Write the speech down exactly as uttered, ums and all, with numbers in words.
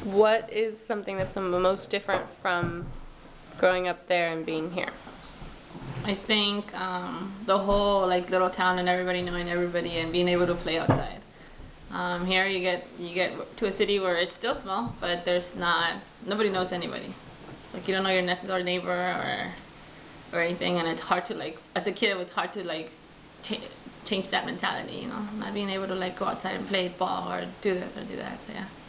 What is something that's the most different from growing up there and being here? I think um, the whole like little town and everybody knowing everybody and being able to play outside. Um, here you get you get to a city where it's still small, but there's not nobody knows anybody. It's like you don't know your next door neighbor or or anything, and it's hard to like as a kid it was hard to like ch- change that mentality. You know, not being able to like go outside and play ball or do this or do that. So yeah.